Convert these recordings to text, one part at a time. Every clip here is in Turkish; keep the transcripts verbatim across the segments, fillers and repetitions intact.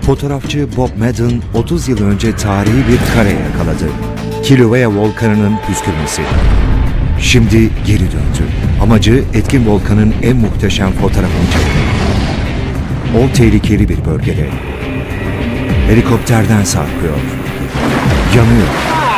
Fotoğrafçı Bob Madden otuz yıl önce tarihi bir kare yakaladı. Kilauea volkanının püskürmesi. Şimdi geri döndü. Amacı etkin volkanın en muhteşem fotoğrafını çekmek. O tehlikeli bir bölgede. Helikopterden sarkıyor. Yanıyor.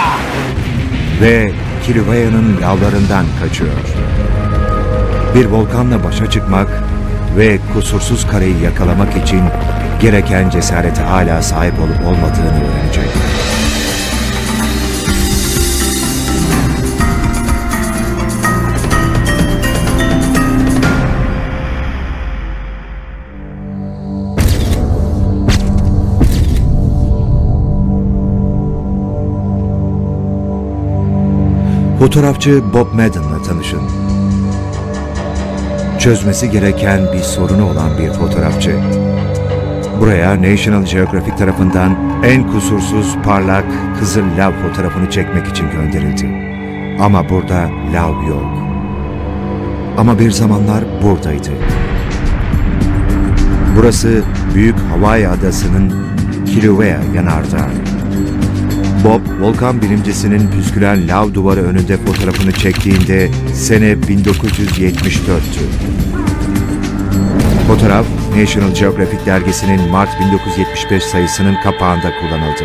Ve Kilauea'nın lavlarından kaçıyor. Bir volkanla başa çıkmak ve kusursuz kareyi yakalamak için gereken cesarete hala sahip olup olmadığını öğrenecek. Fotoğrafçı Bob Madden'la tanışın. Çözmesi gereken bir sorunu olan bir fotoğrafçı. Buraya National Geographic tarafından en kusursuz, parlak, kızıl lav fotoğrafını çekmek için gönderildi. Ama burada lav yok. Ama bir zamanlar buradaydı. Burası Büyük Hawaii Adası'nın Kilauea yanardağı. Bob, volkan bilimcisinin püsküren lav duvarı önünde fotoğrafını çektiğinde sene bin dokuz yüz yetmiş dörttü. Fotoğraf, National Geographic dergisinin Mart bin dokuz yüz yetmiş beş sayısının kapağında kullanıldı.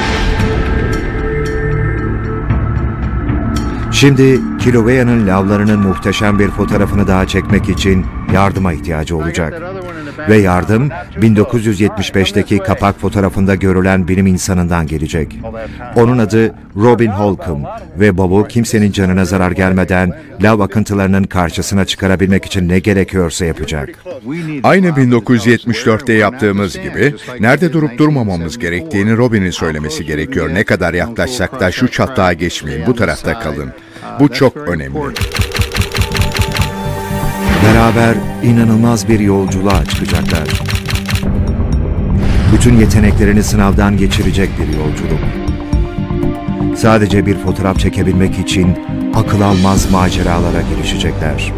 Şimdi Kilauea'nın lavlarının muhteşem bir fotoğrafını daha çekmek için yardıma ihtiyacı olacak. Ve yardım bin dokuz yüz yetmiş beşteki kapak fotoğrafında görülen bilim insanından gelecek. Onun adı Robin Holcomb ve Bob'u kimsenin canına zarar gelmeden lav akıntılarının karşısına çıkarabilmek için ne gerekiyorsa yapacak. Aynı bin dokuz yüz yetmiş dörtte yaptığımız gibi nerede durup durmamamız gerektiğini Robin'in söylemesi gerekiyor. Ne kadar yaklaşsak da şu çatlağa geçmeyin, bu tarafta kalın. Bu çok önemli. Beraber inanılmaz bir yolculuğa çıkacaklar. Bütün yeteneklerini sınavdan geçirecek bir yolculuk. Sadece bir fotoğraf çekebilmek için akıl almaz maceralara girişecekler.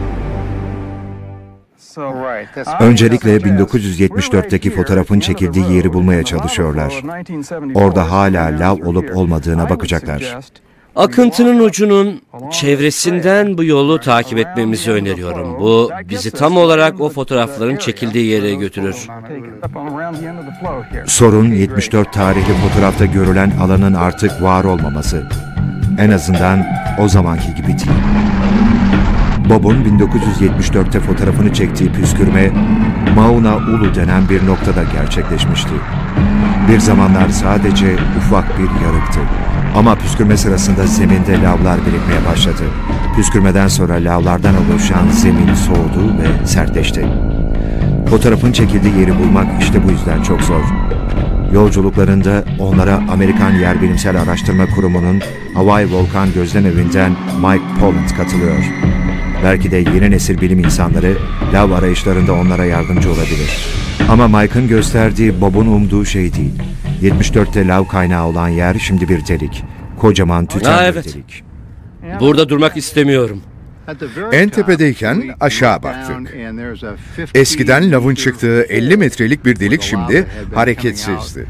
Öncelikle bin dokuz yüz yetmiş dörtteki fotoğrafın çekildiği yeri bulmaya çalışıyorlar. Orada hala lav olup olmadığına bakacaklar. Akıntının ucunun çevresinden bu yolu takip etmemizi öneriyorum. Bu bizi tam olarak o fotoğrafların çekildiği yere götürür. Sorun yetmiş dört tarihli fotoğrafta görülen alanın artık var olmaması. En azından o zamanki gibi değil. Bob'un bin dokuz yüz yetmiş dörtte fotoğrafını çektiği püskürme Mauna Ulu denen bir noktada gerçekleşmişti. Bir zamanlar sadece ufak bir yarıktı. Ama püskürme sırasında zeminde lavlar birikmeye başladı. Püskürmeden sonra lavlardan oluşan zemin soğudu ve sertleşti. Fotoğrafın çekildiği yeri bulmak işte bu yüzden çok zor. Yolculuklarında onlara Amerikan Yer Bilimsel Araştırma Kurumu'nun Hawaii Volkan Gözlemevi'nden Mike Polland katılıyor. Belki de yeni nesil bilim insanları lav arayışlarında onlara yardımcı olabilir. Ama Mike'ın gösterdiği Bob'un umduğu şey değil. yetmiş dörtte lav kaynağı olan yer şimdi bir delik. Kocaman tüten Ha, bir evet. delik. Burada durmak istemiyorum. En tepedeyken aşağı baktık. Eskiden lavın çıktığı elli metrelik bir delik şimdi hareketsizdi.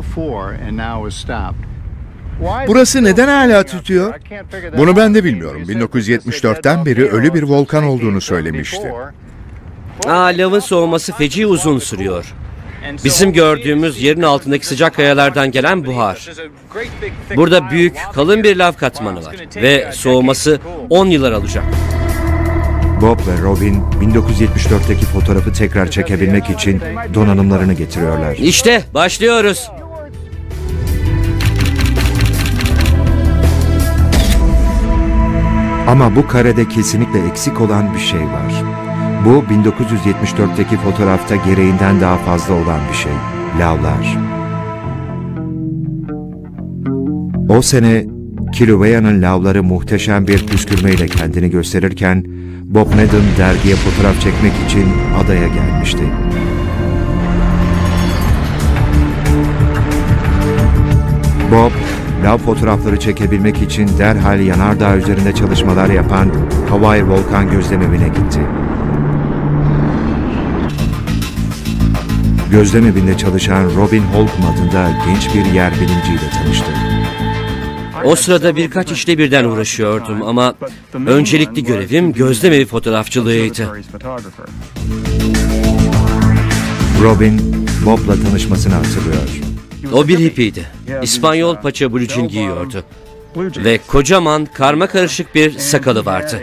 Burası neden hala tutuyor? Bunu ben de bilmiyorum. bin dokuz yüz yetmiş dörtten beri ölü bir volkan olduğunu söylemişti. Aa, lavın soğuması feci uzun sürüyor. Bizim gördüğümüz yerin altındaki sıcak kayalardan gelen buhar. Burada büyük, kalın bir lav katmanı var ve soğuması on yıllar alacak. Bob ve Robin bin dokuz yüz yetmiş dörtteki fotoğrafı tekrar çekebilmek için donanımlarını getiriyorlar. İşte başlıyoruz. Ama bu karede kesinlikle eksik olan bir şey var. Bu bin dokuz yüz yetmiş dörtteki fotoğrafta gereğinden daha fazla olan bir şey. Lavlar. O sene Kilauea'nın lavları muhteşem bir püskürmeyle kendini gösterirken Bob Madden dergiye fotoğraf çekmek için adaya gelmişti. Bob, lav fotoğrafları çekebilmek için derhal yanardağ üzerinde çalışmalar yapan Hawaii Volkan Gözlemevi'ne gitti. Gözlem evinde çalışan Robin Holcomb adında genç bir yer bilimciyle tanıştı. O sırada birkaç işle birden uğraşıyordum ama öncelikli görevim gözlem evi fotoğrafçılığıydı. Robin, Bob'la tanışmasını hatırlıyor. O bir hippiydi. İspanyol paça blue jean giyiyordu. Ve kocaman karma karışık bir sakalı vardı.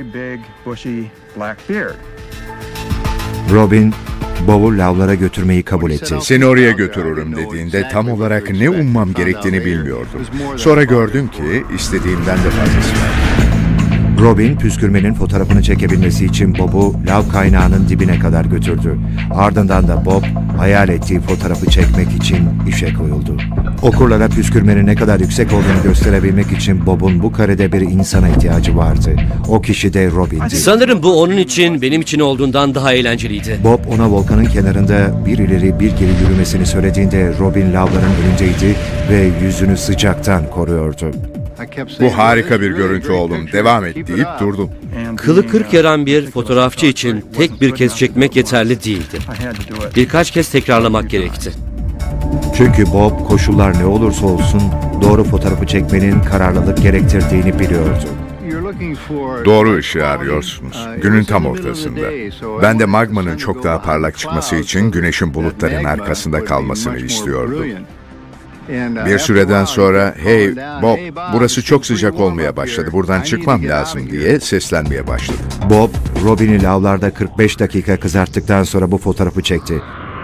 Robin, Bob'u lavlara götürmeyi kabul etti. Seni oraya götürürüm dediğinde tam olarak ne ummam gerektiğini bilmiyordum. Sonra gördüm ki istediğimden de fazlası var. Robin, püskürmenin fotoğrafını çekebilmesi için Bob'u lav kaynağının dibine kadar götürdü. Ardından da Bob, hayal ettiği fotoğrafı çekmek için işe koyuldu. Okurlara püskürmenin ne kadar yüksek olduğunu gösterebilmek için Bob'un bu karede bir insana ihtiyacı vardı. O kişi de Robin'di. Sanırım bu onun için benim için olduğundan daha eğlenceliydi. Bob ona volkanın kenarında bir ileri bir geri yürümesini söylediğinde Robin lavların önündeydi ve yüzünü sıcaktan koruyordu. Bu harika bir görüntü oğlum, devam et deyip durdum. Kılı kırk yaran bir fotoğrafçı için tek bir kez çekmek yeterli değildi. Birkaç kez tekrarlamak gerekti. Çünkü Bob koşullar ne olursa olsun doğru fotoğrafı çekmenin kararlılık gerektirdiğini biliyordu. Doğru ışığı arıyorsunuz. Günün tam ortasında. Ben de magmanın çok daha parlak çıkması için güneşin bulutların arkasında kalmasını istiyordum. Bir süreden sonra "Hey Bob, burası çok sıcak olmaya başladı, buradan çıkmam lazım" diye seslenmeye başladı. Bob, Robin'i lavlarda kırk beş dakika kızarttıktan sonra bu fotoğrafı çekti.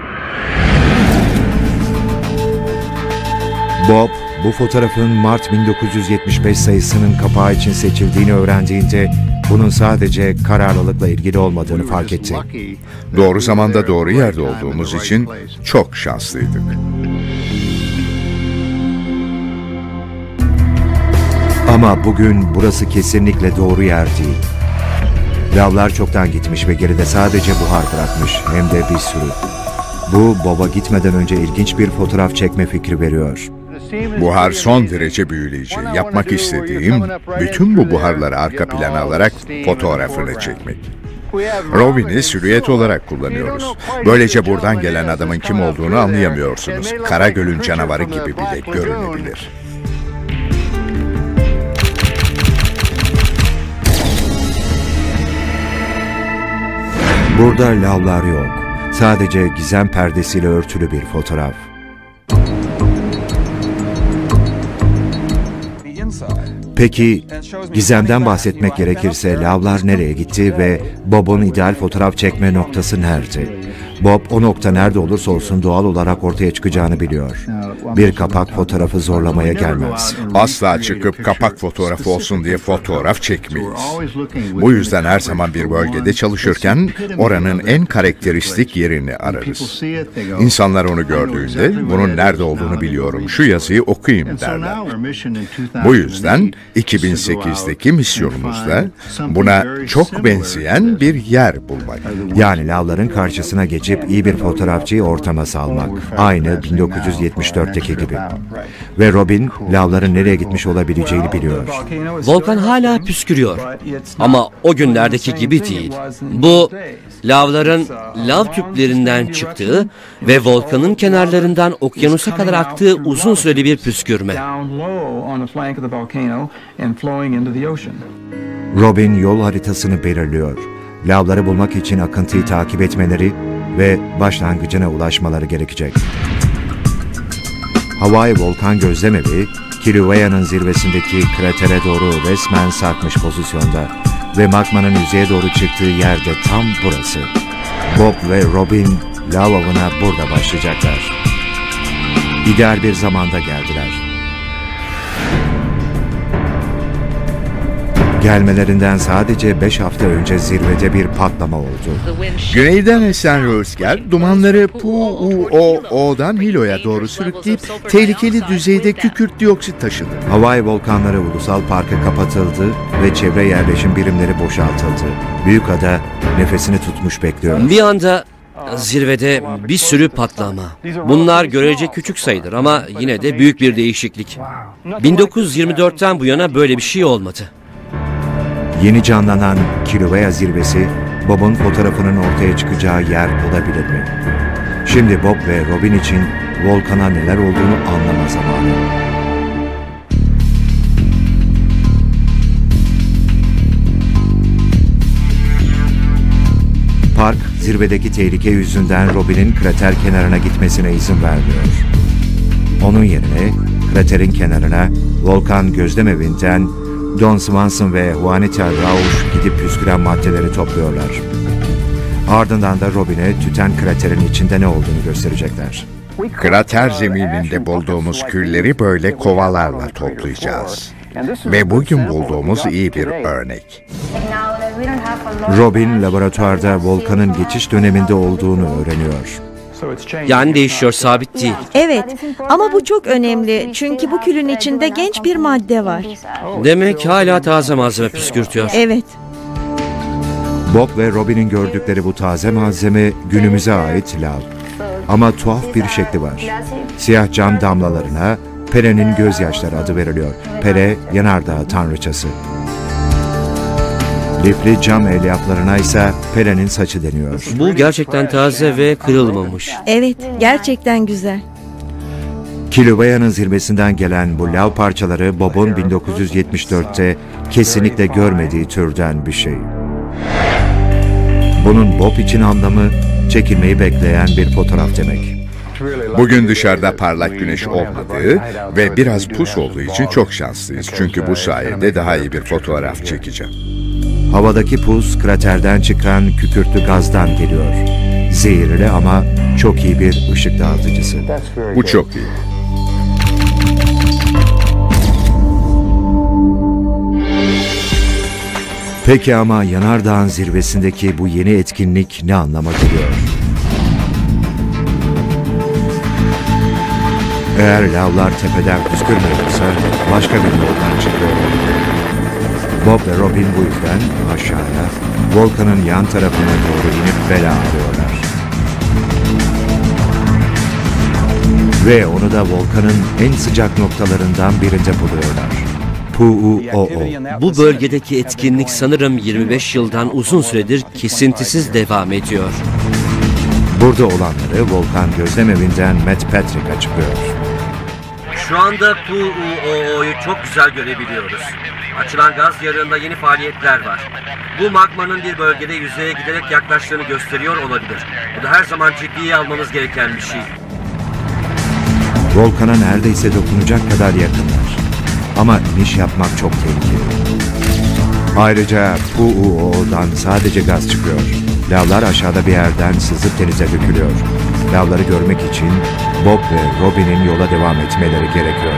Bob, bu fotoğrafın Mart bin dokuz yüz yetmiş beş sayısının kapağı için seçildiğini öğrendiğinde bunun sadece kararlılıkla ilgili olmadığını fark etti. Doğru zamanda doğru yerde olduğumuz için çok şanslıydık. Ama bugün burası kesinlikle doğru yer değil. Lavlar çoktan gitmiş ve geride sadece buhar bırakmış, hem de bir sürü. Bu, Bob'a gitmeden önce ilginç bir fotoğraf çekme fikri veriyor. Buhar son derece büyüleyici. Yapmak istediğim bütün bu buharları arka plana alarak fotoğrafını çekmek. Robin'i silüet olarak kullanıyoruz. Böylece buradan gelen adamın kim olduğunu anlayamıyorsunuz. Karagöl'ün canavarı gibi bile görünebilir. Burada lavlar yok. Sadece gizem perdesiyle örtülü bir fotoğraf. Peki, gizemden bahsetmek gerekirse lavlar nereye gitti ve Bob'un ideal fotoğraf çekme noktası nerede? Bob, o nokta nerede olursa olsun doğal olarak ortaya çıkacağını biliyor. Bir kapak fotoğrafı zorlamaya gelmez. Asla çıkıp kapak fotoğrafı olsun diye fotoğraf çekmeyiz. Bu yüzden her zaman bir bölgede çalışırken oranın en karakteristik yerini ararız. İnsanlar onu gördüğünde bunun nerede olduğunu biliyorum, şu yazıyı okuyayım derler. Bu yüzden iki bin sekizdeki misyonumuzda buna çok benzeyen bir yer bulmak. Yani lavların karşısına geçip iyi bir fotoğrafçıyı ortama salmak. Aynı bin dokuz yüz yetmiş dörtteki gibi. Ve Robin, lavların nereye gitmiş olabileceğini biliyor. Volkan hala püskürüyor. Ama o günlerdeki gibi değil. Bu, lavların lav tüplerinden çıktığı ve volkanın kenarlarından okyanusa kadar aktığı uzun süreli bir püskürme. Robin yol haritasını belirliyor. Lavları bulmak için akıntıyı takip etmeleri ve başlangıcına ulaşmaları gerekecek. Hawaii Volkan Gözlemevi, Kilauea'nın zirvesindeki kratere doğru resmen sarkmış pozisyonda ve magmanın yüzeye doğru çıktığı yerde tam burası. Bob ve Robin lav avına burada başlayacaklar. İdeal bir zamanda geldiler. Gelmelerinden sadece beş hafta önce zirvede bir patlama oldu. Güneyden esen rüzgar dumanları Puuo'dan Hilo'ya doğru sürükleyip tehlikeli düzeyde kükürt dioksit taşıdı. Hawaii Volkanları Ulusal Parkı kapatıldı ve çevre yerleşim birimleri boşaltıldı. Büyükada nefesini tutmuş bekliyor. Bir anda zirvede bir sürü patlama. Bunlar görece küçük sayılır ama yine de büyük bir değişiklik. bin dokuz yüz yirmi dörtten bu yana böyle bir şey olmadı. Yeni canlanan Kilauea zirvesi, Bob'un fotoğrafının ortaya çıkacağı yer olabilir mi? Şimdi Bob ve Robin için volkana neler olduğunu anlama zamanı. Park, zirvedeki tehlike yüzünden Robin'in krater kenarına gitmesine izin vermiyor. Onun yerine kraterin kenarına volkan gözlemevinden Don Swanson ve Juanita Rauch gidip püsküren maddeleri topluyorlar. Ardından da Robin'e tüten kraterin içinde ne olduğunu gösterecekler. Krater zemininde bulduğumuz külleri böyle kovalarla toplayacağız. Ve bugün bulduğumuz iyi bir örnek. Robin laboratuvarda volkanın geçiş döneminde olduğunu öğreniyor. Yani değişiyor, sabit değil. Evet ama bu çok önemli çünkü bu külün içinde genç bir madde var. Demek hala taze malzeme püskürtüyor. Evet. Bob ve Robin'in gördükleri bu taze malzeme günümüze ait lav. Ama tuhaf bir şekli var. Siyah cam damlalarına Pere'nin gözyaşları adı veriliyor. Pere, yanardağ tanrıçası. Lifli cam elyaflarına ise Pere'nin saçı deniyor. Bu gerçekten taze ve kırılmamış. Evet, gerçekten güzel. Kilauea'nın zirvesinden gelen bu lav parçaları Bob'un bin dokuz yüz yetmiş dörtte kesinlikle görmediği türden bir şey. Bunun Bob için anlamı çekilmeyi bekleyen bir fotoğraf demek. Bugün dışarıda parlak güneş olmadığı ve biraz pus olduğu için çok şanslıyız. Çünkü bu sayede daha iyi bir fotoğraf çekeceğim. Havadaki pus kraterden çıkan kükürtlü gazdan geliyor. Zehirli ama çok iyi bir ışık dağıtıcısı. Bu çok iyi. Peki ama yanardağın zirvesindeki bu yeni etkinlik ne anlama geliyor? Eğer lavlar tepeden püskürmüyorsa başka bir yoldan çıkıyor. Bob ve Robin bu yüzden aşağıya, volkanın yan tarafına doğru inip bela arıyorlar. Ve onu da volkanın en sıcak noktalarından birinde buluyorlar. Pu'u-o-o. Bu bölgedeki etkinlik sanırım yirmi beş yıldan uzun süredir kesintisiz devam ediyor. Burada olanları volkan gözlemevinden Matt Patrick açıklıyor. Şu anda Pu'u-o-o'yu çok güzel görebiliyoruz. Açılan gaz yarığında yeni faaliyetler var. Bu magmanın bir bölgede yüzeye giderek yaklaştığını gösteriyor olabilir. Bu da her zaman ciddiye almamız gereken bir şey. Volkana neredeyse dokunacak kadar yakınlar. Ama iniş yapmak çok tehlikeli. Ayrıca Pu'u-o'dan sadece gaz çıkıyor. Lavlar aşağıda bir yerden sızıp denize dökülüyor. Lavları görmek için Bob ve Robin'in yola devam etmeleri gerekiyor.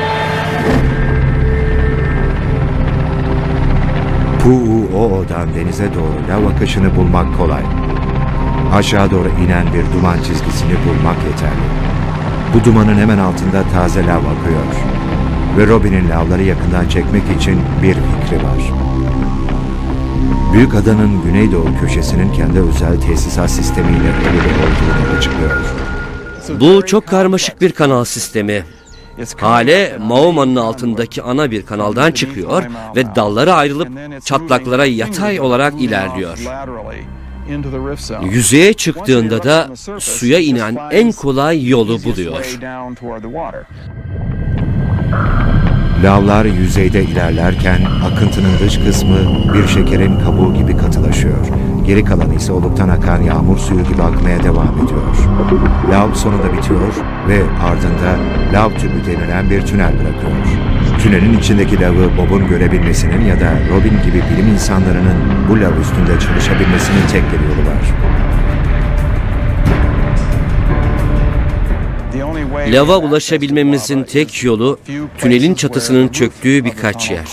Pu'u-o'dan denize doğru lav akışını bulmak kolay. Aşağı doğru inen bir duman çizgisini bulmak yeterli. Bu dumanın hemen altında taze lav akıyor. Ve Robin'in lavları yakından çekmek için bir fikri var. Büyük adanın güneydoğu köşesinin kendi özel tesisat sistemiyle ilgili olduğunu açıklıyor. Bu çok karmaşık bir kanal sistemi. Hale Mauma'nın altındaki ana bir kanaldan çıkıyor ve dallara ayrılıp çatlaklara yatay olarak ilerliyor. Yüzeye çıktığında da suya inen en kolay yolu buluyor. Lavlar yüzeyde ilerlerken akıntının dış kısmı bir şekerin kabuğu gibi katılaşıyor. Geri kalanı ise oluktan akan yağmur suyu gibi akmaya devam ediyor. Lav sonunda bitiyor ve ardında lav tübü denilen bir tünel bırakıyor. Tünelin içindeki lavı Bob'un görebilmesinin ya da Robin gibi bilim insanlarının bu lav üstünde çalışabilmesinin tek bir yolu var. Lava ulaşabilmemizin tek yolu tünelin çatısının çöktüğü birkaç yer.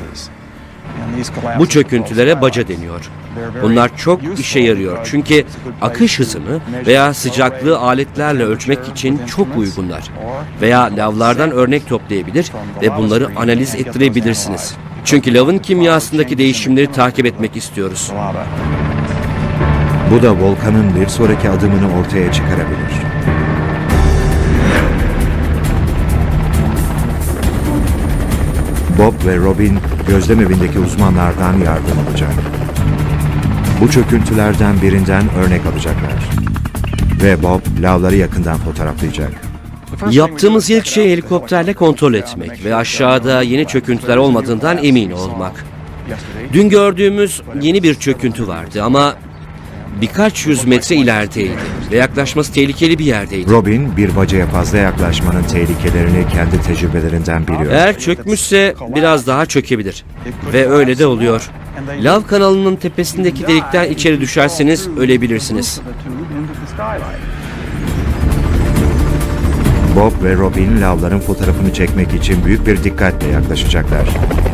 Bu çöküntülere baca deniyor. Bunlar çok işe yarıyor çünkü akış hızını veya sıcaklığı aletlerle ölçmek için çok uygunlar. Veya lavlardan örnek toplayabilir ve bunları analiz ettirebilirsiniz. Çünkü lavın kimyasındaki değişimleri takip etmek istiyoruz. Bu da volkanın bir sonraki adımını ortaya çıkarabilir. Bob ve Robin gözlemevindeki uzmanlardan yardım alacak. Bu çöküntülerden birinden örnek alacaklar. ve Bob lavları yakından fotoğraflayacak. Yaptığımız ilk şey helikopterle kontrol etmek ve aşağıda yeni çöküntüler olmadığından emin olmak. Dün gördüğümüz yeni bir çöküntü vardı ama birkaç yüz metre ilerideydi ve yaklaşması tehlikeli bir yerdeydi. Robin, bir bacaya fazla yaklaşmanın tehlikelerini kendi tecrübelerinden biliyor. Eğer çökmüşse biraz daha çökebilir ve öyle de oluyor. Lav kanalının tepesindeki delikten içeri düşerseniz ölebilirsiniz. Bob ve Robin lavların fotoğrafını çekmek için büyük bir dikkatle yaklaşacaklar.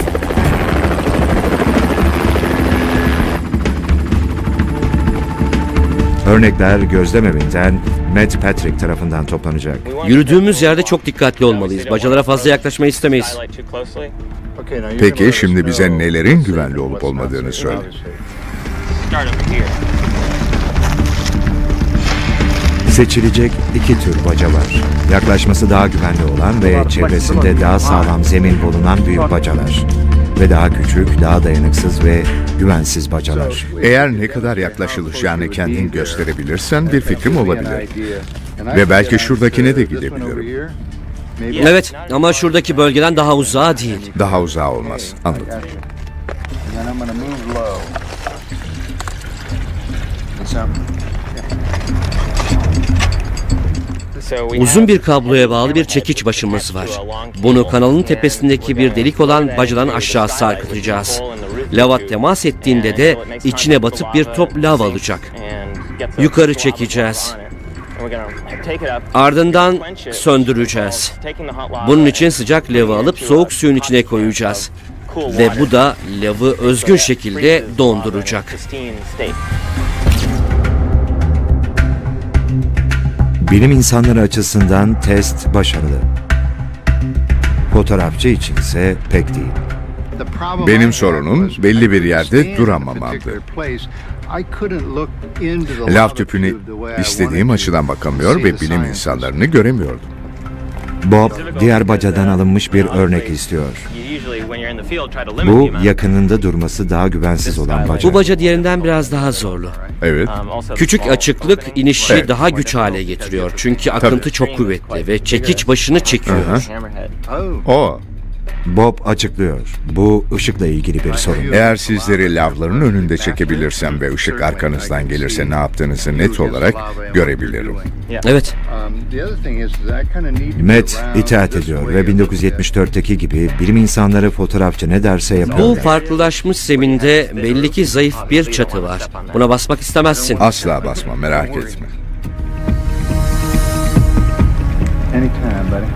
Örnekler gözlem evinden Matt Patrick tarafından toplanacak. Yürüdüğümüz yerde çok dikkatli olmalıyız. Bacalara fazla yaklaşmayı istemeyiz. Peki şimdi bize nelerin güvenli olup olmadığını söyle. Seçilecek iki tür baca var. Yaklaşması daha güvenli olan ve çevresinde daha sağlam zemin bulunan büyük bacalar. Ve daha küçük, daha dayanıksız ve güvensiz bacalar. Eğer ne kadar yaklaşılacağını kendin gösterebilirsen bir fikrim olabilir. Ve belki şuradakine de gidebilirim. Evet ama şuradaki bölgeden daha uzağa değil. Daha uzağa olmaz. Anladım. Uzun bir kabloya bağlı bir çekiç başımız var. Bunu kanalın tepesindeki bir delik olan bacadan aşağı sarkıtacağız. Lava temas ettiğinde de içine batıp bir top lav alacak. Yukarı çekeceğiz. Ardından söndüreceğiz. Bunun için sıcak lavı alıp soğuk suyun içine koyacağız. Ve bu da lavı özgün şekilde donduracak. Bilim insanları açısından test başarılı. Fotoğrafçı içinse pek değil. Benim sorunum belli bir yerde duramamamdı. Lav tüpüne istediğim açıdan bakamıyor ve bilim insanlarını göremiyordum. Bob, diğer bacadan alınmış bir örnek istiyor. Bu, yakınında durması daha güvensiz olan baca. Bu baca diğerinden biraz daha zorlu. Evet. Küçük açıklık inişi Evet. daha güç hale getiriyor. Çünkü akıntı çok kuvvetli ve çekiç başını çekiyor. O. Bob açıklıyor. Bu ışıkla ilgili bir sorun. Eğer sizleri lavların önünde çekebilirsem ve ışık arkanızdan gelirse ne yaptığınızı net olarak görebilirim. Evet. Matt itaat ediyor ve bin dokuz yüz yetmiş dörtteki gibi bilim insanları fotoğrafçı ne derse Bu yapıyorlar. farklılaşmış zeminde belli ki zayıf bir çatı var. Buna basmak istemezsin. Asla basma, merak etme. Anytime, buddy.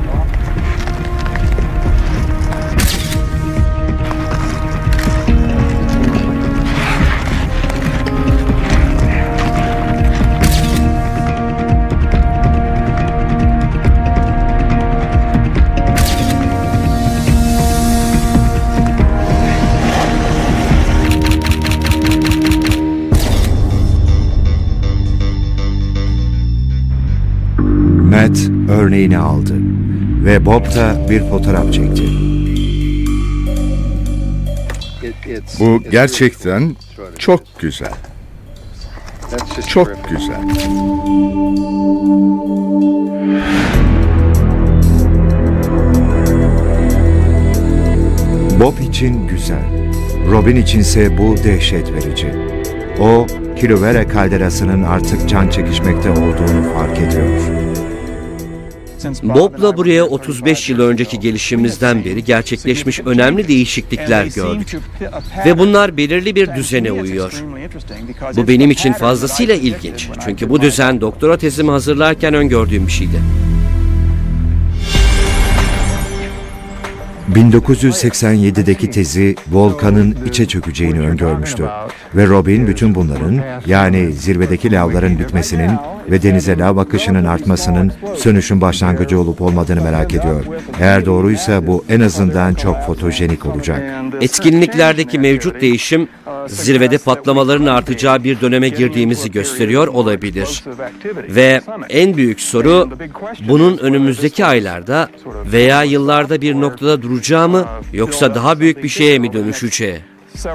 Matt örneğini aldı ve Bob da bir fotoğraf çekti. Bu gerçekten çok güzel. Çok güzel. Bob için güzel. Robin içinse bu dehşet verici. O, Kilauea kalderasının artık can çekişmekte olduğunu fark ediyor. Bob'la buraya otuz beş yıl önceki gelişimizden beri gerçekleşmiş önemli değişiklikler gördük. Ve bunlar belirli bir düzene uyuyor. Bu benim için fazlasıyla ilginç. Çünkü bu düzen doktora tezimi hazırlarken öngördüğüm bir şeydi. bin dokuz yüz seksen yedideki tezi volkanın içe çökeceğini öngörmüştü. Ve Robin bütün bunların, yani zirvedeki lavların bitmesinin ve denize lav akışının artmasının sönüşün başlangıcı olup olmadığını merak ediyor. Eğer doğruysa bu en azından çok fotojenik olacak. Etkinliklerdeki mevcut değişim zirvede patlamaların artacağı bir döneme girdiğimizi gösteriyor olabilir. Ve en büyük soru, bunun önümüzdeki aylarda veya yıllarda bir noktada duracağı mı, yoksa daha büyük bir şeye mi dönüşeceği?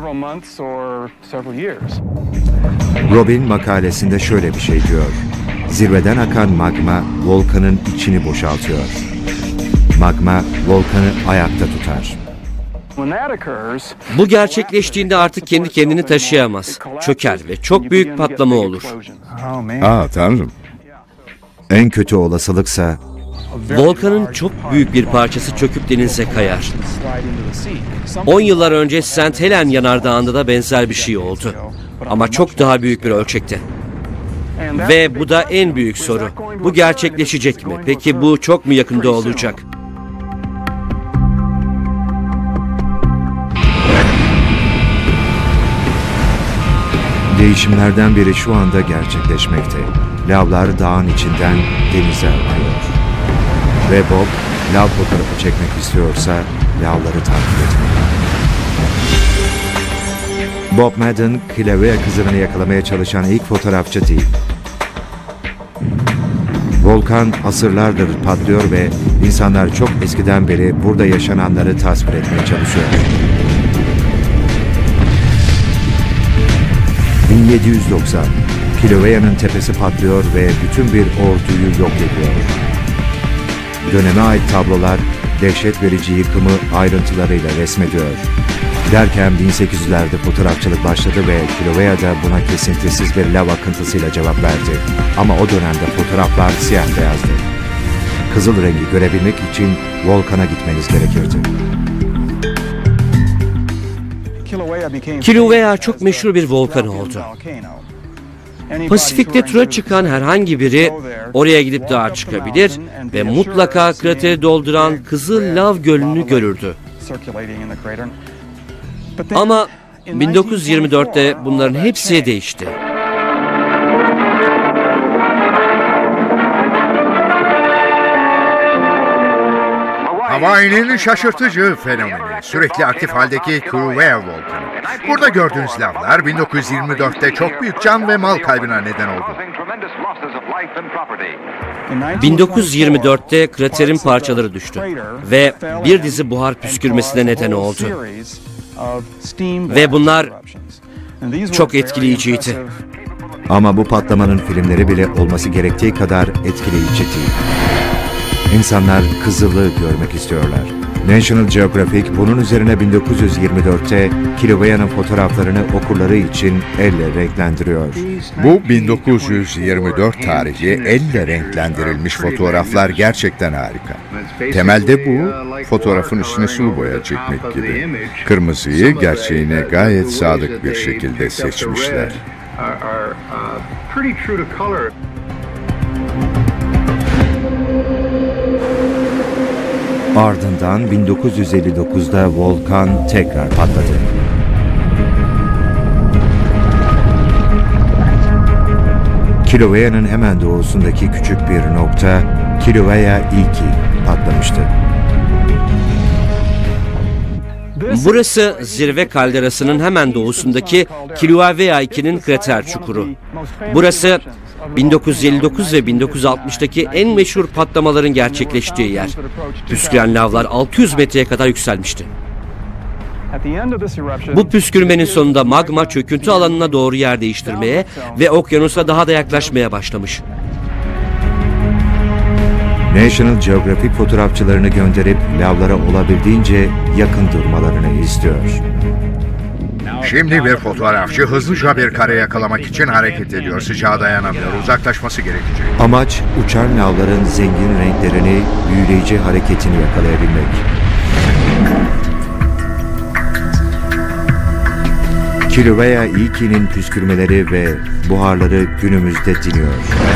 Robin makalesinde şöyle bir şey diyor. Zirveden akan magma volkanın içini boşaltıyor. Magma volkanı ayakta tutar. Bu gerçekleştiğinde artık kendi kendini taşıyamaz. Çöker ve çok büyük patlama olur. Aa tanrım. En kötü olasılıksa Volkanın çok büyük bir parçası çöküp denize kayar. on yıllar önce Saint Helen yanardağında da benzer bir şey oldu. Ama çok daha büyük bir ölçekte. Ve bu da en büyük soru. Bu gerçekleşecek mi? Peki bu çok mu yakında olacak? değişimlerden biri şu anda gerçekleşmekte. Lavlar dağın içinden denize akıyor. Ve Bob, lav fotoğrafı çekmek istiyorsa lavları takip etmeli. Bob Madden, Kilauea kızını yakalamaya çalışan ilk fotoğrafçı değil. Volkan asırlardır patlıyor ve insanlar çok eskiden beri burada yaşananları tasvir etmeye çalışıyor. bin yedi yüz doksan, Kilauea'nın tepesi patlıyor ve bütün bir orduyu yok ediyor. Döneme ait tablolar dehşet verici yıkımı ayrıntılarıyla resmediyor. Derken bin sekiz yüzlerde fotoğrafçılık başladı ve Kilauea da buna kesintisiz bir lav akıntısıyla cevap verdi. Ama o dönemde fotoğraflar siyah beyazdı. Kızıl rengi görebilmek için volkana gitmeniz gerekirdi. Kilauea çok meşhur bir volkan oldu. Pasifik'te tura çıkan herhangi biri oraya gidip dağa çıkabilir ve mutlaka krateri dolduran Kızıl Lav Gölü'nü görürdü. Ama bin dokuz yüz yirmi dörtte bunların hepsi değişti. Hawaii'nin şaşırtıcı fenomeni, sürekli aktif haldeki Kilauea volkanı. Burada gördüğünüz lavlar bin dokuz yüz yirmi dörtte çok büyük can ve mal kaybına neden oldu. bin dokuz yüz yirmi dörtte kraterin parçaları düştü ve bir dizi buhar püskürmesine neden oldu. Ve bunlar çok etkileyiciydi. Ama bu patlamanın filmleri bile olması gerektiği kadar etkileyici değil. İnsanlar kızılı görmek istiyorlar. National Geographic bunun üzerine bin dokuz yüz yirmi dörtte Kilauea'nın fotoğraflarını okurları için elle renklendiriyor. Bu bin dokuz yüz yirmi dört tarihi elle renklendirilmiş fotoğraflar gerçekten harika. Temelde bu, fotoğrafın üstüne sulu boya çekmek gibi. Kırmızıyı gerçeğine gayet sadık bir şekilde seçmişler. Ardından bin dokuz yüz elli dokuzda volkan tekrar patladı. Kilauea'nın hemen doğusundaki küçük bir nokta Kilauea iki patlamıştı. Burası zirve kalderasının hemen doğusundaki Kilauea iki'nin krater çukuru. Burası bin dokuz yüz elli dokuz ve bin dokuz yüz altmıştaki en meşhur patlamaların gerçekleştiği yer. Püsküren lavlar altı yüz metreye kadar yükselmişti. Bu püskürmenin sonunda magma çöküntü alanına doğru yer değiştirmeye ve okyanusa daha da yaklaşmaya başlamış. National Geographic fotoğrafçılarını gönderip lavlara olabildiğince yakın durmalarını istiyor. Şimdi bir fotoğrafçı hızlıca bir kare yakalamak için hareket ediyor. Sıcağa dayanamıyor. Uzaklaşması gerekecek. Amaç uçan lavların zengin renklerini, büyüleyici hareketini yakalayabilmek. Kilauea iki'nin püskürmeleri ve buharları günümüzde diniyor.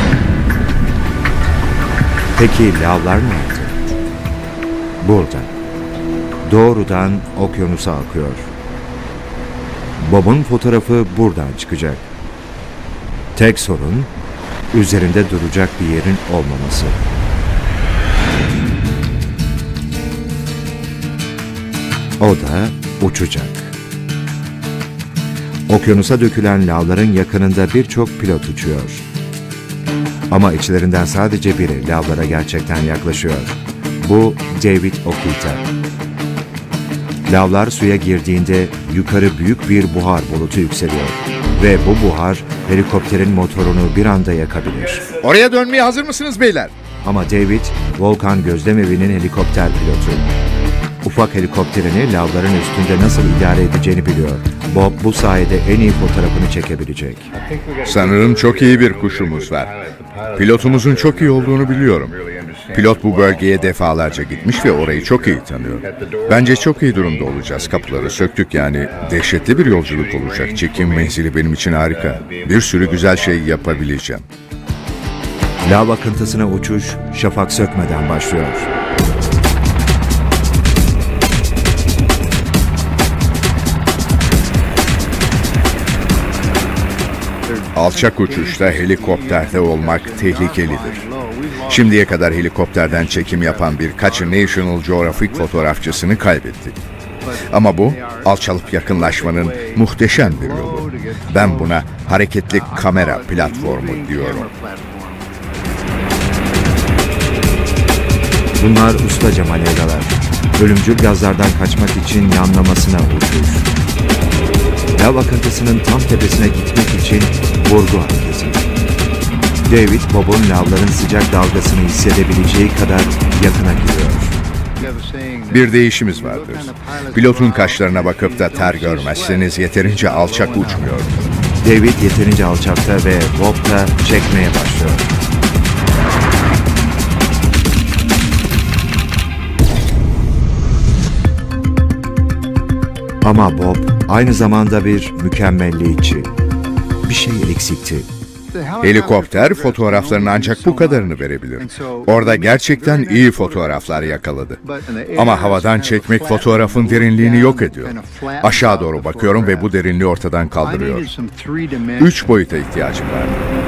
Peki lavlar nerede? Burada. Doğrudan okyanusa akıyor. Bob'un fotoğrafı buradan çıkacak. Tek sorun, üzerinde duracak bir yerin olmaması. O da uçacak. Okyanusa dökülen lavların yakınında birçok pilot uçuyor. Ama içlerinden sadece biri lavlara gerçekten yaklaşıyor. Bu David Okita. Lavlar suya girdiğinde yukarı büyük bir buhar bulutu yükseliyor. Ve bu buhar helikopterin motorunu bir anda yakabilir. Oraya dönmeye hazır mısınız beyler? Ama David, Volkan Gözlemevi'nin helikopter pilotu. Ufak helikopterini lavların üstünde nasıl idare edeceğini biliyor. Bob bu sayede en iyi fotoğrafını çekebilecek. Sanırım çok iyi bir kuşumuz var. Pilotumuzun çok iyi olduğunu biliyorum. Pilot bu bölgeye defalarca gitmiş ve orayı çok iyi tanıyor. Bence çok iyi durumda olacağız. Kapıları söktük, yani dehşetli bir yolculuk olacak. Çekim menzili benim için harika. Bir sürü güzel şey yapabileceğim. Lav akıntısına uçuş şafak sökmeden başlıyor. Alçak uçuşta helikopterde olmak tehlikelidir. Şimdiye kadar helikopterden çekim yapan birkaç National Geographic fotoğrafçısını kaybettik. Ama bu, alçalıp yakınlaşmanın muhteşem bir yolu. Ben buna hareketli kamera platformu diyorum. Bunlar ustaca manevralar. Ölümcül gazlardan kaçmak için yanlamasına uçuş. Lav akıntısının tam tepesine gitmek için vurgu hareketi. David, Bob'un lavların sıcak dalgasını hissedebileceği kadar yakına gidiyor. Bir deyişimiz vardır. Pilotun kaşlarına bakıp da ter görmezseniz yeterince alçak uçmuyor. David yeterince alçakta ve Bob da çekmeye başlıyor. Ama Bob aynı zamanda bir mükemmelliyetçi. Bir şey eksikti. Helikopter fotoğraflarının ancak bu kadarını verebilir. Orada gerçekten iyi fotoğraflar yakaladı. Ama havadan çekmek fotoğrafın derinliğini yok ediyor. Aşağı doğru bakıyorum ve bu derinliği ortadan kaldırıyor. Üç boyuta ihtiyacım var.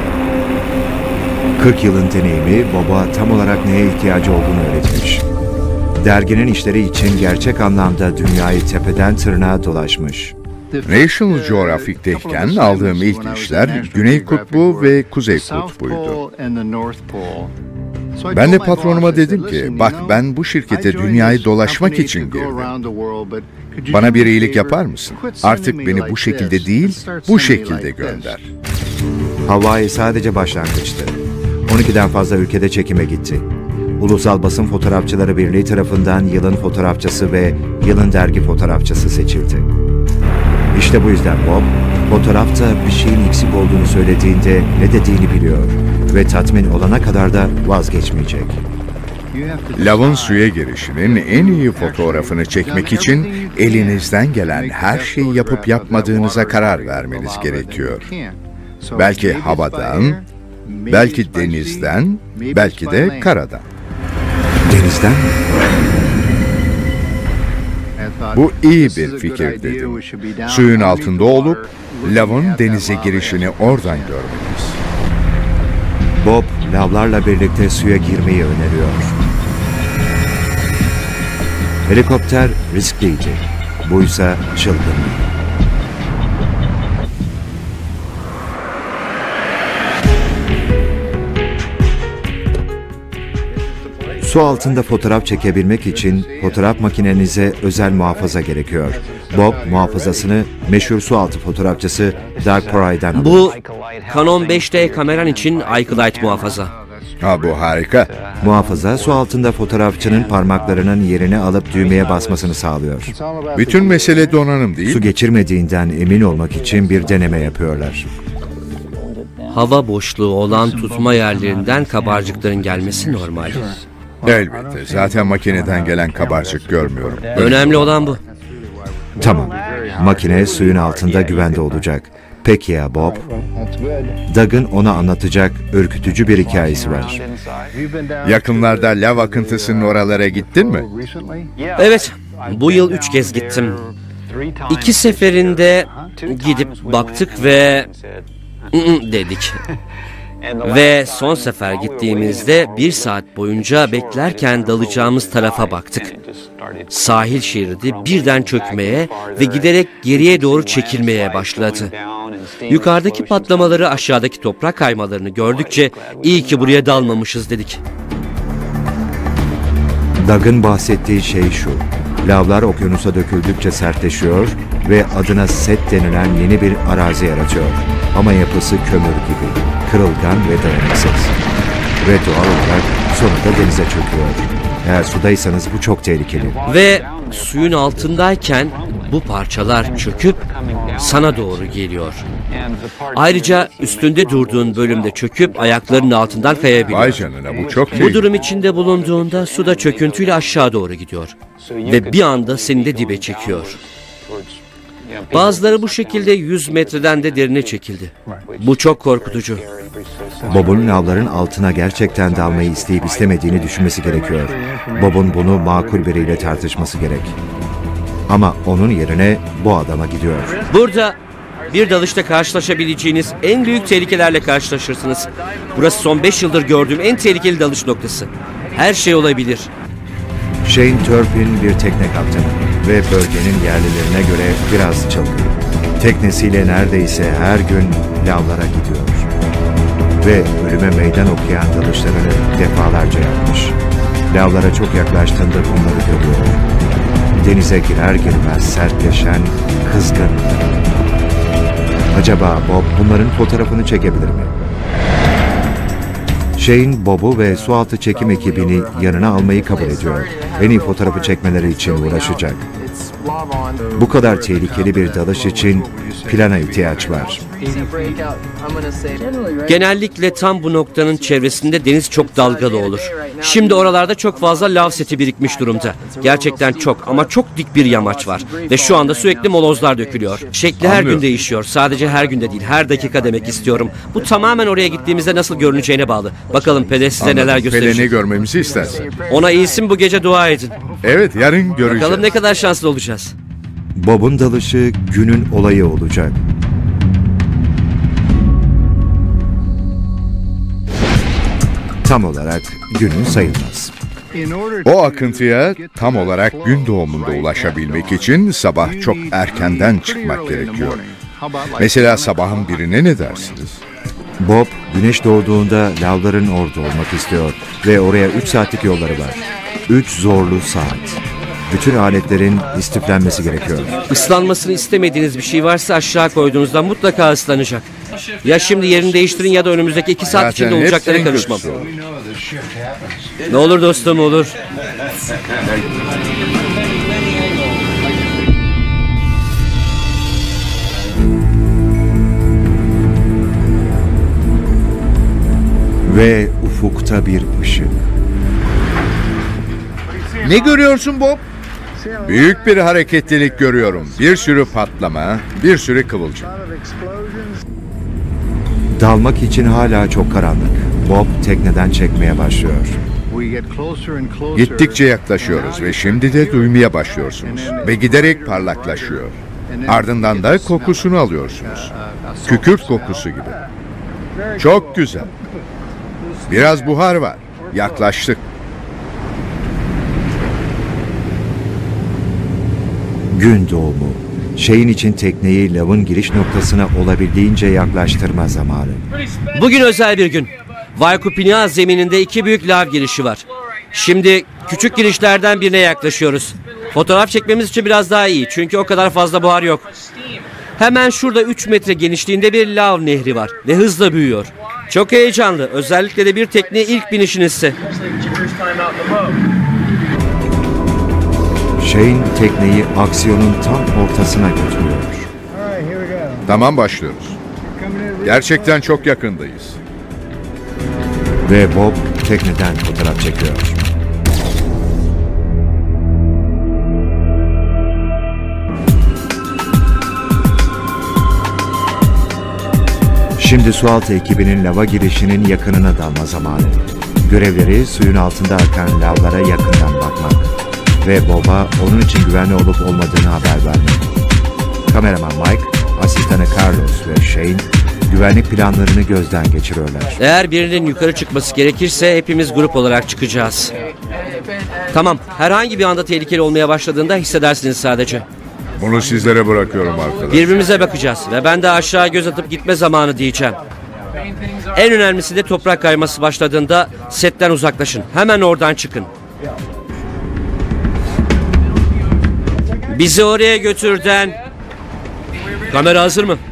kırk yılın deneyimi Bob'a tam olarak neye ihtiyacı olduğunu öğretmiş. Derginin işleri için gerçek anlamda dünyayı tepeden tırnağa dolaşmış. National Geographic'teyken aldığım ilk işler Güney Kutbu ve Kuzey Kutbu'ydu. Ben de patronuma dedim ki, bak ben bu şirkete dünyayı dolaşmak için girdim. Bana bir iyilik yapar mısın? Artık beni bu şekilde değil, bu şekilde gönder. Hawaii sadece başlangıçtı. on ikiden fazla ülkede çekime gitti. Ulusal Basın Fotoğrafçıları Birliği tarafından yılın fotoğrafçısı ve yılın dergi fotoğrafçısı seçildi. İşte bu yüzden Bob, fotoğrafta bir şeyin eksik olduğunu söylediğinde ne dediğini biliyor ve tatmin olana kadar da vazgeçmeyecek. Lavın suya girişinin en iyi fotoğrafını çekmek için elinizden gelen her şeyi yapıp yapmadığınıza karar vermeniz gerekiyor. Belki havadan, belki denizden, belki de karadan. Denizden mi? Bu iyi bir fikir dedim. Suyun altında olup lavın denize girişini oradan görmeliyiz. Bob, lavlarla birlikte suya girmeyi öneriyor. Helikopter riskliydi. Buysa çılgınlık. Su altında fotoğraf çekebilmek için fotoğraf makinenize özel muhafaza gerekiyor. Bob muhafazasını meşhur sualtı fotoğrafçısı Doug Poray'dan aldı. Bu Canon beş D kameran için Icelite muhafaza. Ha, bu harika. Muhafaza su altında fotoğrafçının parmaklarının yerini alıp düğmeye basmasını sağlıyor. Bütün mesele donanım değil. Su geçirmediğinden emin olmak için bir deneme yapıyorlar. Hava boşluğu olan tutma yerlerinden kabarcıkların gelmesi normal. Elbette. Zaten makineden gelen kabarcık görmüyorum. Önemli olan bu. Tamam. Makine suyun altında güvende olacak. Peki ya Bob? Doug'ın ona anlatacak ürkütücü bir hikayesi var. Yakınlarda lav akıntısının oralara gittin mi? Evet, bu yıl üç kez gittim. İki seferinde gidip baktık ve "ı-ı" dedik. Ve son sefer gittiğimizde bir saat boyunca beklerken dalacağımız tarafa baktık. Sahil şeridi birden çökmeye ve giderek geriye doğru çekilmeye başladı. Yukarıdaki patlamaları, aşağıdaki toprak kaymalarını gördükçe iyi ki buraya dalmamışız dedik. Doug'ın bahsettiği şey şu. Lavlar okyanusa döküldükçe sertleşiyor, ve adına set denilen yeni bir arazi yaratıyor. Ama yapısı kömür gibi, kırılgan ve dayanıksız. Ve doğal olarak sonunda denize çöküyor. Eğer sudaysanız bu çok tehlikeli. Ve suyun altındayken bu parçalar çöküp sana doğru geliyor. Ayrıca üstünde durduğun bölümde çöküp ayaklarının altından kayabiliyor. Vay canına, bu çok Bu tehlikeli. durum içinde bulunduğunda suda çöküntüyle aşağı doğru gidiyor. Ve bir anda seni de dibe çekiyor. Bazıları bu şekilde yüz metreden de derine çekildi. Bu çok korkutucu. Bob'un lavların altına gerçekten dalmayı isteyip istemediğini düşünmesi gerekiyor. Bob'un bunu makul biriyle tartışması gerek. Ama onun yerine bu adama gidiyor. Burada bir dalışta karşılaşabileceğiniz en büyük tehlikelerle karşılaşırsınız. Burası son beş yıldır gördüğüm en tehlikeli dalış noktası. Her şey olabilir. Shane Turpin bir tekne kaptanı ve bölgenin yerlilerine göre biraz çılgın. Teknesiyle neredeyse her gün lavlara gidiyor. Ve ölüme meydan okuyan dalışlarını defalarca yapmış. Lavlara çok yaklaştığında bunları görüyor. Denize girer girmez sertleşen, kızgın. Acaba Bob bunların fotoğrafını çekebilir mi? Shane, Bob'u ve sualtı çekim ekibini yanına almayı kabul ediyor. En iyi fotoğrafı çekmeleri için uğraşacak. Bu kadar tehlikeli bir dalış için plana ihtiyaç var. Genellikle tam bu noktanın çevresinde deniz çok dalgalı olur. Şimdi oralarda çok fazla lav seti birikmiş durumda. Gerçekten çok ama çok dik bir yamaç var. Ve şu anda sürekli molozlar dökülüyor. Şekli her gün değişiyor. Sadece her günde değil, her dakika demek istiyorum. Bu tamamen oraya gittiğimizde nasıl görüneceğine bağlı. Bakalım Pele size neler gösterecek. Pelen'i görmemizi istersen. Ona iyisin, bu gece dua edin. Evet, yarın göreceğiz. Bakalım ne kadar şanslı olacağız. Bob'un dalışı günün olayı olacak. Tam olarak günün sayılmaz. O akıntıya tam olarak gün doğumunda ulaşabilmek için sabah çok erkenden çıkmak gerekiyor. Mesela sabahın birine ne dersiniz? Bob, güneş doğduğunda lavların orada olmak istiyor ve oraya üç saatlik yolları var. üç zorlu saat. Bütün aletlerin istiflenmesi gerekiyor. Islanmasını istemediğiniz bir şey varsa aşağı koyduğunuzda mutlaka ıslanacak. Ya şimdi yerini değiştirin ya da önümüzdeki iki saat içinde Zaten olacaklara hepsi en karışmam. kötüsü olur. Ne olur dostum, olur. Ve ufukta bir ışık. Ne görüyorsun Bob? Büyük bir hareketlilik görüyorum. Bir sürü patlama, bir sürü kıvılcım. Dalmak için hala çok karanlık. Bob tekneden çekmeye başlıyor. Gittikçe yaklaşıyoruz ve şimdi de duymaya başlıyorsunuz. Ve giderek parlaklaşıyor. Ardından da kokusunu alıyorsunuz. Kükürt kokusu gibi. Çok güzel. Biraz buhar var. Yaklaştık. Gün doğumu. Şeyin için tekneyi lavın giriş noktasına olabildiğince yaklaştırma zamanı. Bugün özel bir gün. Vaikupina zemininde iki büyük lav girişi var. Şimdi küçük girişlerden birine yaklaşıyoruz. Fotoğraf çekmemiz için biraz daha iyi çünkü o kadar fazla buhar yok. Hemen şurada üç metre genişliğinde bir lav nehri var ve hızla büyüyor. Çok heyecanlı, özellikle de bir tekneye ilk binişinizse. Shane tekneyi aksiyonun tam ortasına götürüyor. Tamam, başlıyoruz. Gerçekten çok yakındayız. Ve Bob tekneden fotoğraf çekiyor. Şimdi sualtı ekibinin lava girişinin yakınına dalma zamanı. Görevleri suyun altında akan lavlara yakından bakmak ve Bob'a onun için güvenli olup olmadığını haber vermek. Kameraman Mike, asistanı Carlos ve Shane güvenlik planlarını gözden geçiriyorlar. Eğer birinin yukarı çıkması gerekirse hepimiz grup olarak çıkacağız. Tamam, herhangi bir anda tehlikeli olmaya başladığında hissedersiniz sadece. Bunu sizlere bırakıyorum arkadaşlar. Birbirimize bakacağız ve ben de aşağı göz atıp gitme zamanı diyeceğim. En önemlisi de toprak kayması başladığında setten uzaklaşın. Hemen oradan çıkın. Bizi oraya götür Dan. Kamera hazır mı?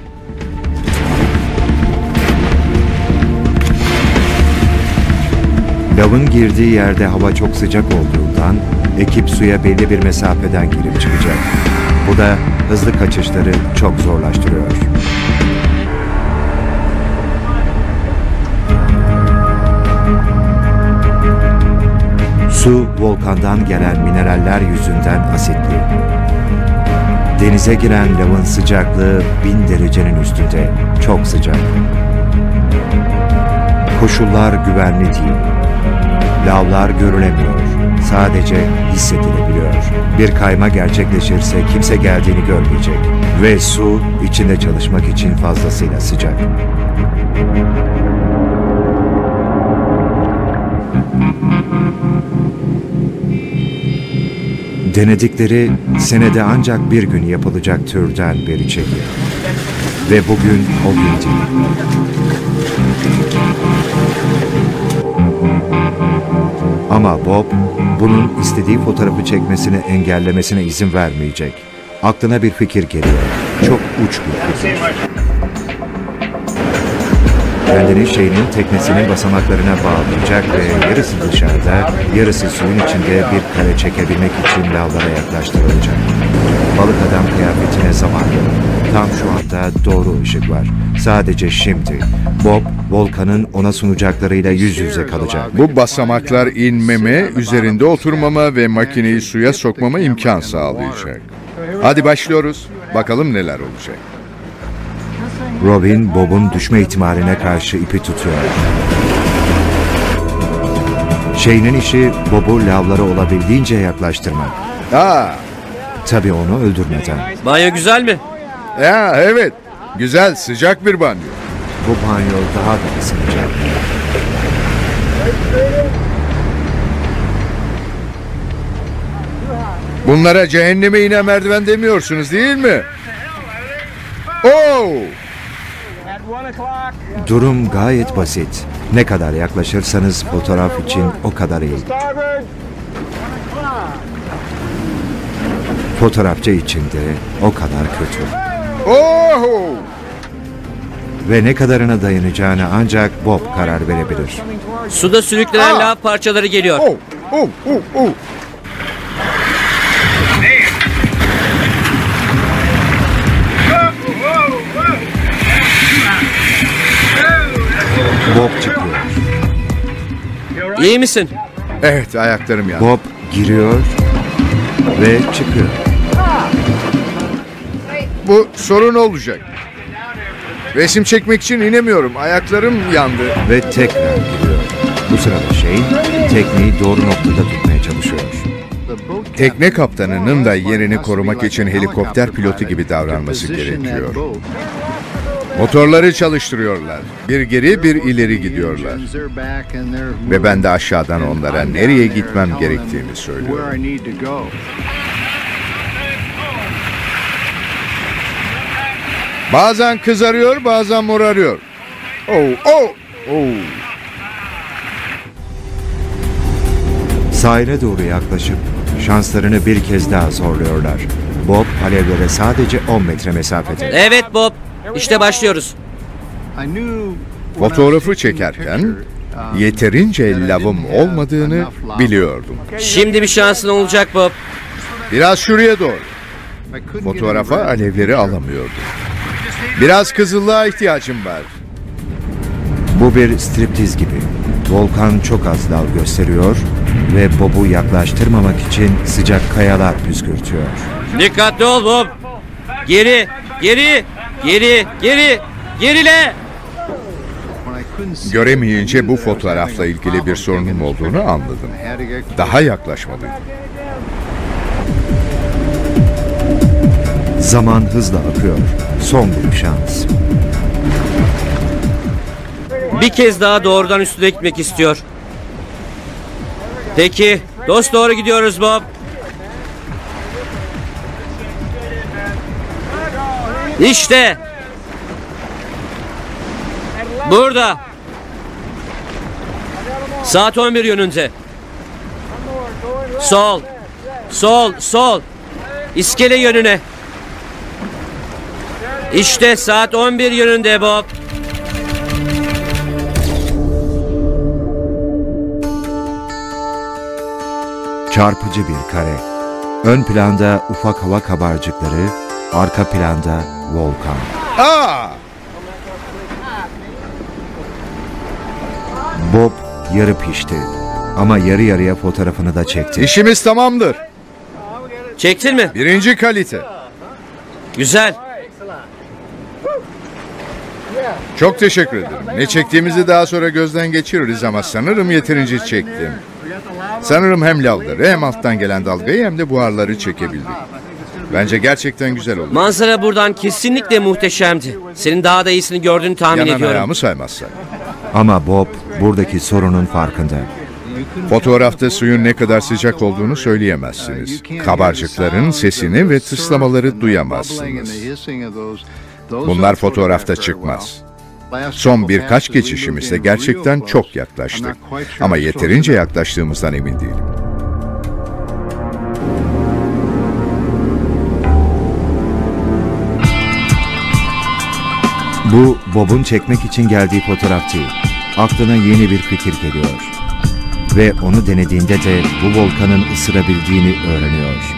Lavın girdiği yerde hava çok sıcak olduğundan ekip suya belli bir mesafeden girip çıkacak. Bu da hızlı kaçışları çok zorlaştırıyor. Su, volkandan gelen mineraller yüzünden asitli. Denize giren lavın sıcaklığı bin derecenin üstünde, çok sıcak. Koşullar güvenli değil. Lavlar görülemiyor, sadece hissedilebiliyor. Bir kayma gerçekleşirse kimse geldiğini görmeyecek. Ve su içinde çalışmak için fazlasıyla sıcak. Denedikleri senede ancak bir gün yapılacak türden bir çekim. Ve bugün o gün değil. Ama Bob, bunun istediği fotoğrafı çekmesini engellemesine izin vermeyecek. Aklına bir fikir geliyor. Çok uç bir fikir. Kendini şeyinin teknesinin basamaklarına bağlayacak ve yarısı dışarıda, yarısı suyun içinde bir kare çekebilmek için lavlara yaklaştırılacak. Balık adam kıyafetine zaman yok. Tam şu anda doğru ışık var. Sadece şimdi Bob, volkanın ona sunacaklarıyla yüz yüze kalacak. Bu basamaklar inmeme, üzerinde oturmama ve makineyi suya sokmama imkan sağlayacak. Hadi başlıyoruz. Bakalım neler olacak. Robin, Bob'un düşme ihtimaline karşı ipi tutuyor. Shane'in işi Bob'u lavlara olabildiğince yaklaştırmak. Aa, Tabii onu öldürmeden. Banyo güzel mi? ya evet. Güzel, sıcak bir banyo. Bu banyo daha da ısınacak. Bunlara cehenneme inen merdiven demiyorsunuz değil mi? Oo! Durum gayet basit. Ne kadar yaklaşırsanız fotoğraf için o kadar iyi. Fotoğrafçı için de o kadar kötü. Oo! Ve ne kadarına dayanacağını ancak Bob karar verebilir. Suda sürüklenen Aa! lav parçaları geliyor. Oo! Oo! Oo! Oo! Bob çıkıyor. İyi misin? Evet, ayaklarım yandı. Bob giriyor ve çıkıyor. Bu sorun olacak. Resim çekmek için inemiyorum. Ayaklarım yandı. Ve tekrar giriyor. Bu sırada Shane tekneyi doğru noktada tutmaya çalışıyor. Tekne kaptanının da yerini korumak için helikopter pilotu gibi davranması gerekiyor. Motorları çalıştırıyorlar. Bir geri bir ileri gidiyorlar. Ve ben de aşağıdan onlara nereye gitmem gerektiğini söylüyorum. Bazen kızarıyor, bazen morarıyor. Oh, oh, oh. Sahile doğru yaklaşıp şanslarını bir kez daha zorluyorlar. Bob alevlere sadece on metre mesafede. Evet Bob. İşte başlıyoruz. Fotoğrafı çekerken yeterince lavım olmadığını biliyordum. Şimdi bir şansın olacak Bob. Biraz şuraya doğru. Fotoğrafa alevleri alamıyordum. Biraz kızıllığa ihtiyacım var. Bu bir striptiz gibi. Volkan çok az lav gösteriyor ve Bob'u yaklaştırmamak için sıcak kayalar püskürtüyor. Dikkatli ol Bob. Geri, geri, geri, geri, gerile. Göremeyince bu fotoğrafla ilgili bir sorunum olduğunu anladım. Daha yaklaşmalıydım. Zaman hızla akıyor. Son bir şans. Bir kez daha doğrudan üstüne gitmek istiyor. Peki, dost doğru gidiyoruz Bob. İşte. Burada. Saat on bir yönünde. Sol. Sol, sol. İskele yönüne. İşte saat on bir yönünde Bob. Çarpıcı bir kare. Ön planda ufak hava kabarcıkları, arka planda volkan. Aa! Bob yarı pişti ama yarı yarıya fotoğrafını da çekti. İşimiz tamamdır. Çektin mi? Birinci kalite. Güzel. Çok teşekkür ederim. Ne çektiğimizi daha sonra gözden geçiririz ama sanırım yeterince çektim. Sanırım hem lavları hem alttan gelen dalgayı hem de buharları çekebildik. Bence gerçekten güzel oldu. Manzara buradan kesinlikle muhteşemdi. Senin daha da iyisini gördüğünü tahmin Yanan ediyorum. ayağımı saymazsak. Ama Bob buradaki sorunun farkında. Fotoğrafta suyun ne kadar sıcak olduğunu söyleyemezsiniz. Kabarcıkların sesini ve tıslamaları duyamazsınız. Bunlar fotoğrafta çıkmaz. Son birkaç geçişimizde gerçekten çok yaklaştık. Ama yeterince yaklaştığımızdan emin değilim. Bu Bob'un çekmek için geldiği fotoğraf değil. Aklına yeni bir fikir geliyor. Ve onu denediğinde de bu volkanın ısırabildiğini öğreniyor.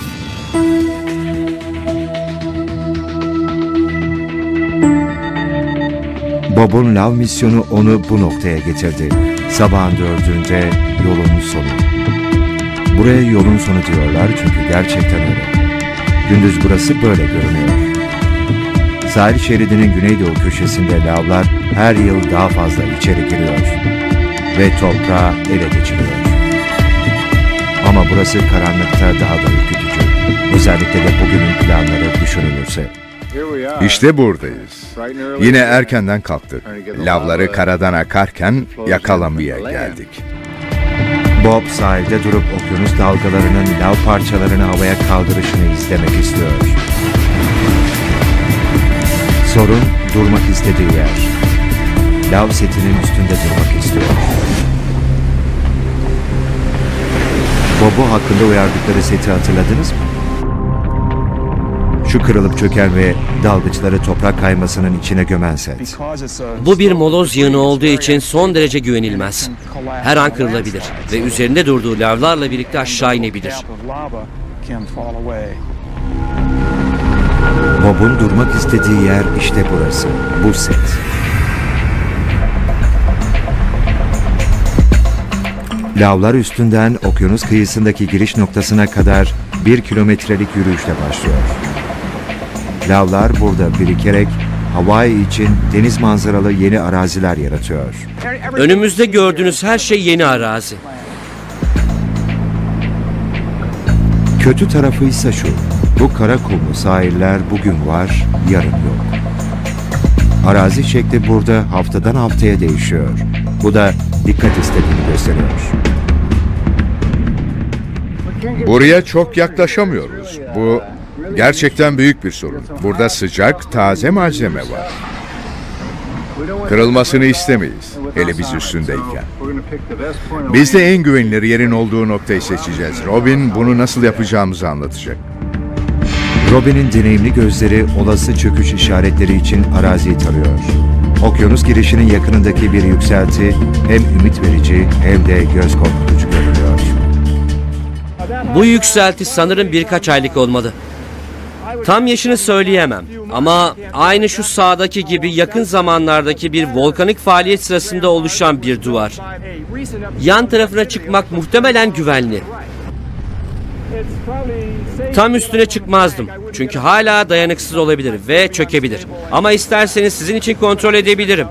Bob'un lav misyonu onu bu noktaya getirdi. Sabahın dördüğünde yolun sonu. Buraya yolun sonu diyorlar çünkü gerçekten öyle. Gündüz burası böyle görünüyor. Sahil şeridinin güneydoğu köşesinde lavlar her yıl daha fazla içeri giriyor ve toprağı ele geçiriyor. Ama burası karanlıkta daha da ürkütücü. Özellikle de bugünün planları düşünülürse. İşte buradayız. Yine erkenden kalktık. Lavları karadan akarken yakalamaya geldik. Bob sahilde durup okyanus dalgalarının lav parçalarını havaya kaldırışını izlemek istiyor. Sorun durmak istediği yer. Lav setinin üstünde durmak istiyor. Bob'u hakkında uyardıkları seti hatırladınız mı? Şu kırılıp çöken ve dalgıçları toprak kaymasının içine gömen set. Bu bir moloz yığını olduğu için son derece güvenilmez. Her an kırılabilir ve üzerinde durduğu lavlarla birlikte aşağı inebilir. Bob'un durmak istediği yer işte burası, bu set. Lavlar üstünden okyanus kıyısındaki giriş noktasına kadar bir kilometrelik yürüyüşle başlıyor. Lavlar burada birikerek Hawaii için deniz manzaralı yeni araziler yaratıyor. Önümüzde gördüğünüz her şey yeni arazi. Kötü tarafı ise şu, bu kara kumlu sahiller bugün var, yarın yok. Arazi şekli burada haftadan haftaya değişiyor. Bu da dikkat istediğini gösteriyor. Buraya çok yaklaşamıyoruz. Bu gerçekten büyük bir sorun. Burada sıcak, taze malzeme var. Kırılmasını istemeyiz, hele biz üstündeyken. Biz de en güvenilir yerin olduğu noktayı seçeceğiz. Robin bunu nasıl yapacağımızı anlatacak. Robin'in deneyimli gözleri olası çöküş işaretleri için araziyi tarıyor. Okyanus girişinin yakınındaki bir yükselti hem ümit verici hem de göz korkutucu görünüyor. Bu yükselti sanırım birkaç aylık olmalı. Tam yaşını söyleyemem ama aynı şu sağdaki gibi yakın zamanlardaki bir volkanik faaliyet sırasında oluşan bir duvar. Yan tarafına çıkmak muhtemelen güvenli. Tam üstüne çıkmazdım çünkü hala dayanıksız olabilir ve çökebilir. Ama isterseniz sizin için kontrol edebilirim.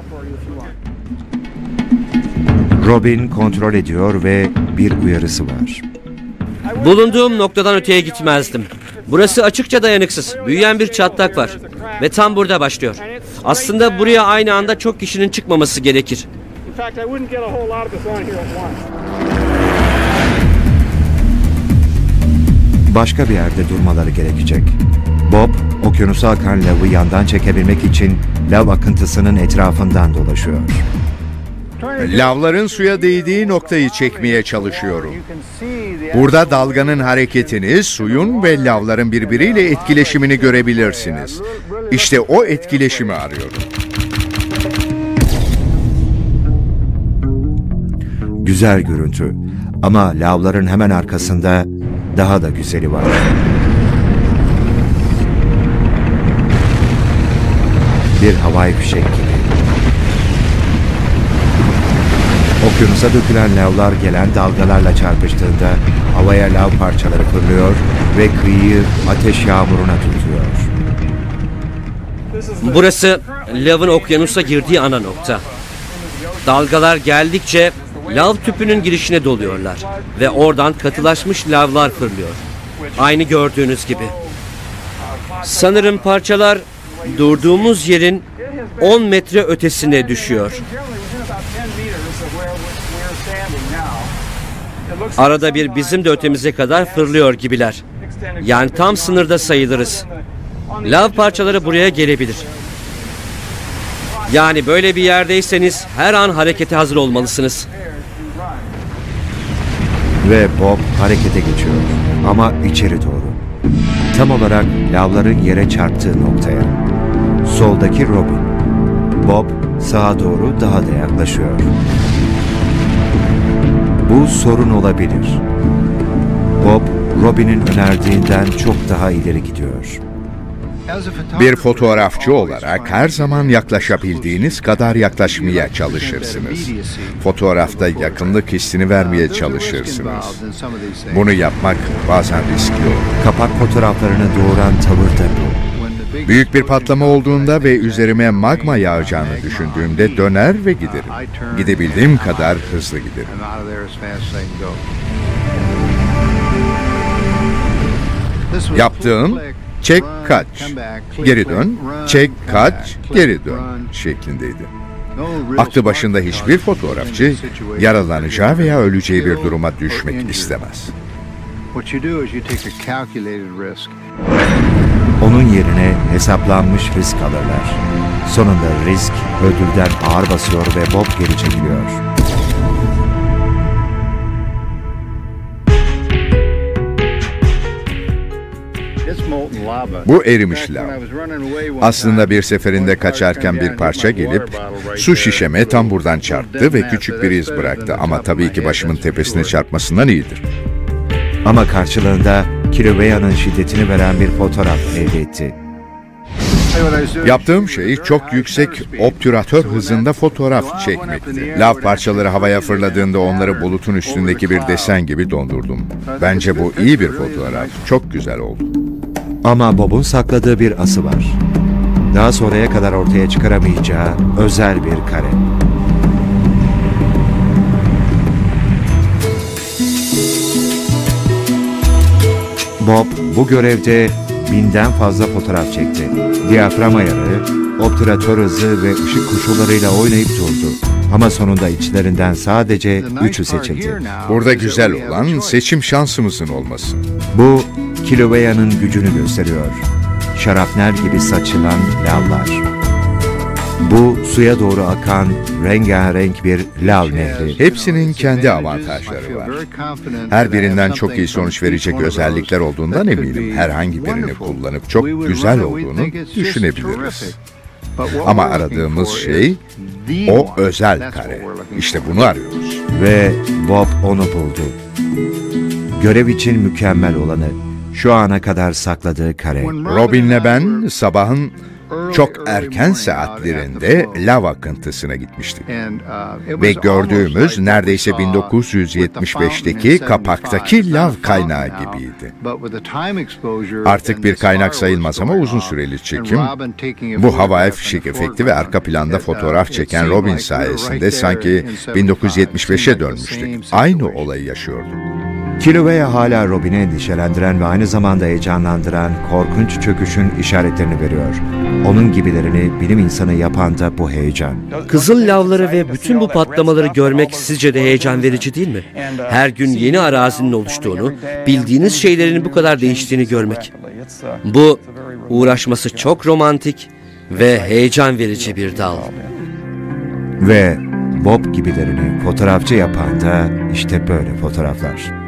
Robin kontrol ediyor ve bir uyarısı var. Bulunduğum noktadan öteye gitmezdim. Burası açıkça dayanıksız. Büyüyen bir çatlak var. Ve tam burada başlıyor. Aslında buraya aynı anda çok kişinin çıkmaması gerekir. Başka bir yerde durmaları gerekecek. Bob, okyanusa akan lavı yandan çekebilmek için lav akıntısının etrafından dolaşıyor. Lavların suya değdiği noktayı çekmeye çalışıyorum. Burada dalganın hareketini, suyun ve lavların birbiriyle etkileşimini görebilirsiniz. İşte o etkileşimi arıyorum. Güzel görüntü. Ama lavların hemen arkasında daha da güzeli var. Bir havai fişek gibi. Okyanusa dökülen lavlar gelen dalgalarla çarpıştığında havaya lav parçaları fırlıyor ve kıyıyı ateş yağmuruna tutuyor. Burası lavın okyanusa girdiği ana nokta. Dalgalar geldikçe lav tüpünün girişine doluyorlar ve oradan katılaşmış lavlar fırlıyor. Aynı gördüğünüz gibi. Sanırım parçalar durduğumuz yerin on metre ötesine düşüyor. Arada bir bizim de ötemize kadar fırlıyor gibiler. Yani tam sınırda sayılırız. Lav parçaları buraya gelebilir. Yani böyle bir yerdeyseniz her an harekete hazır olmalısınız. Ve Bob harekete geçiyor ama içeri doğru. Tam olarak lavların yere çarptığı noktaya. Soldaki Robin. Bob sağa doğru daha da yaklaşıyor. Bu sorun olabilir. Bob, Robin'in önerdiğinden çok daha ileri gidiyor. Bir fotoğrafçı olarak her zaman yaklaşabildiğiniz kadar yaklaşmaya çalışırsınız. Fotoğrafta yakınlık hissini vermeye çalışırsınız. Bunu yapmak bazen riskli olur. Kapak fotoğraflarını doğuran tavır da bu. Büyük bir patlama olduğunda ve üzerime magma yağacağını düşündüğümde döner ve giderim. Gidebildiğim kadar hızlı giderim. Yaptığım çek kaç, geri dön, çek kaç, geri dön şeklindeydi. Aklı başında hiçbir fotoğrafçı yaralanacağı veya öleceği bir duruma düşmek istemez. Onun yerine hesaplanmış risk alırlar. Sonunda risk ödülden ağır basıyor ve Bob geri çekiliyor. Bu erimiş lav. Aslında bir seferinde kaçarken bir parça gelip su şişeme tam buradan çarptı ve küçük bir iz bıraktı. Ama tabii ki başımın tepesine çarpmasından iyidir. Ama karşılığında Kilauea'nın şiddetini veren bir fotoğraf elde etti. Yaptığım şey çok yüksek obtüratör hızında fotoğraf çekmekti. Lav parçaları havaya fırladığında onları bulutun üstündeki bir desen gibi dondurdum. Bence bu iyi bir fotoğraf. Çok güzel oldu. Ama Bob'un sakladığı bir ası var. Daha sonraya kadar ortaya çıkaramayacağı özel bir kare. Bob bu görevde binden fazla fotoğraf çekti. Diyafram ayarı, obtüratör hızı ve ışık koşullarıyla oynayıp durdu. Ama sonunda içlerinden sadece üçü seçildi. Burada güzel olan seçim şansımızın olması. Bu, Kilauea'nın gücünü gösteriyor. Şarapnel gibi saçılan lavlar. Bu, suya doğru akan rengarenk bir lav nehri. Hepsinin kendi avantajları var. Her birinden çok iyi sonuç verecek özellikler olduğundan eminim. Herhangi birini kullanıp çok güzel olduğunu düşünebiliriz. Ama aradığımız şey o özel kare. İşte bunu arıyoruz. Ve Bob onu buldu. Görev için mükemmel olanı, şu ana kadar sakladığı kare. Robin'le ben sabahın çok erken saatlerinde lav akıntısına gitmiştik. Ve gördüğümüz neredeyse bin dokuz yüz yetmiş beşteki kapaktaki lav kaynağı gibiydi. Artık bir kaynak sayılmaz ama uzun süreli çekim. Bu havai fişek efekti ve arka planda fotoğraf çeken Robin sayesinde sanki bin dokuz yüz yetmiş beşe dönmüştük. Aynı olayı yaşıyorduk. Kilauea hala Robin'i endişelendiren ve aynı zamanda heyecanlandıran korkunç çöküşün işaretlerini veriyor. Onun gibilerini bilim insanı yapan da bu heyecan. Kızıl lavları ve bütün bu patlamaları görmek sizce de heyecan verici değil mi? Her gün yeni arazinin oluştuğunu, bildiğiniz şeylerin bu kadar değiştiğini görmek. Bu uğraşması çok romantik ve heyecan verici bir dal. Ve Bob gibilerini fotoğrafçı yapan da işte böyle fotoğraflar.